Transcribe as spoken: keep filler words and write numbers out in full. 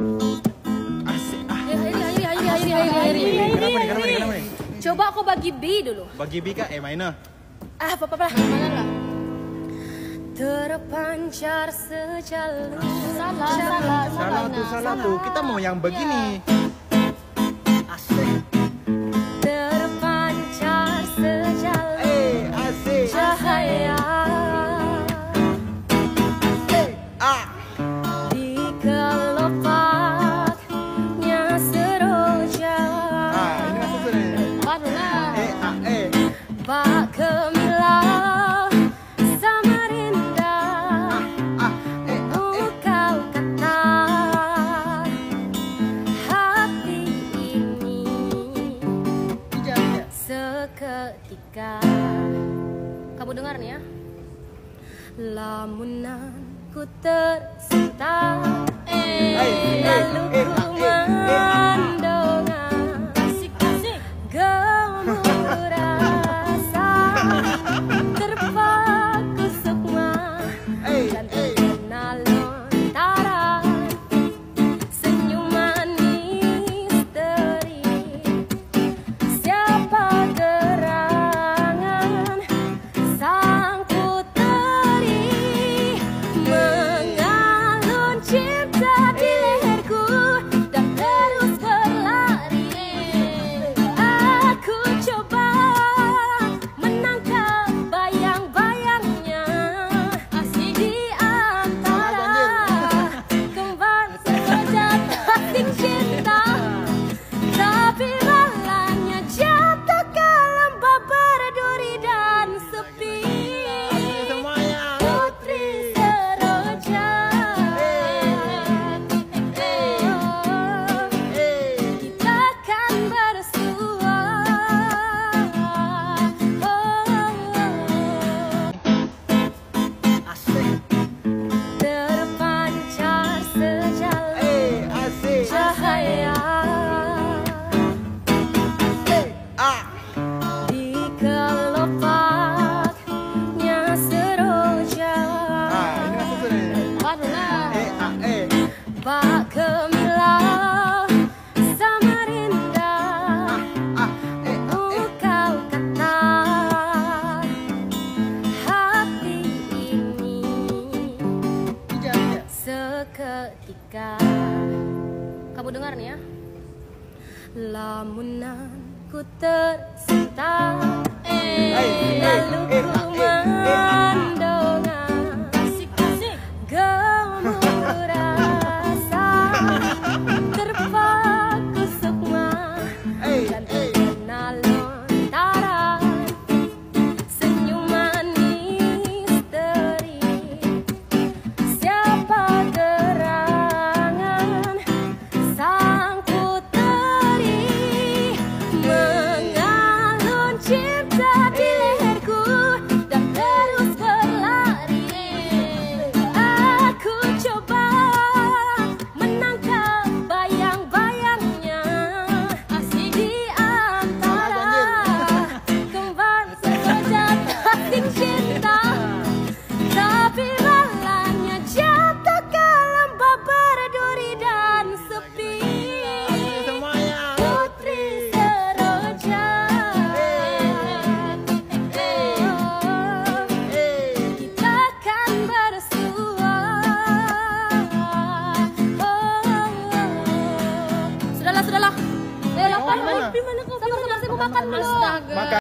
Asik. Ah. Airi, Airi, Airi, Airi, Airi, Airi. Kenapa nih? Kenapa nih? Kenapa nih? Coba aku bagi B dulu. Bagi B kak, eh mana? Ah, apa-apa lah. Mana lah? Terpancar sejalur. Salah, salah, Salah tuh, salah tuh. Kita mau yang begini. Asik. Terpancar sejalur. Eh, asik. Cahaya. Ah. Di kelopaknya seroja. Ah, ini masuk tuh nih. Baru lah. Eh, ah, eh. Pak Gemilang Samarinda. Ah, eh, Oh, kau kata hati ini seketika. Kamu dengar nih ya. Lamunan ku tersentak, eh, lalu ku mendongak, gemuruh rasa, terpaku sukma, dan terkena lontaran senyuman misteri. Siapa gerangan sang puteri, mengalun cinta di leherku dan terus berlari. Aku coba menangkap bayang-bayangnya di antara kembang sekejap asing cinta, tapi malahnya jatuh ke lembah berduri dan sepi. Putri Seroja, kita kan bersua. Terpancar sejalur Eh, asik. cahaya. Ah. Di kelopaknya seroja. Ah, ini masuk tuh nih. Baru lah. Eh, ah, eh. Pak Gemilang Samarinda. Ah, eh, Oh, kau kata hati ini seketika. Kamu dengar nih ya. Lamunan ku tersentak, eh, lalu ku mendongak, gemuruh rasa, terpaku sukma, dan terkena lontaran senyuman misteri. Siapa gerangan sang puteri, mengalun cinta di leherku dan terus berlari. Aku coba menangkap bayang-bayangnya di antara kembang sekejap asing cinta, tapi malahnya jatuh ke lembah berduri dan sepi. Putri Seroja, kita kan bersua. Sudahlah, sudahlah. Eh, lapar. Gimana kau? Sabar, sabar, saya mau makan dulu. Makan.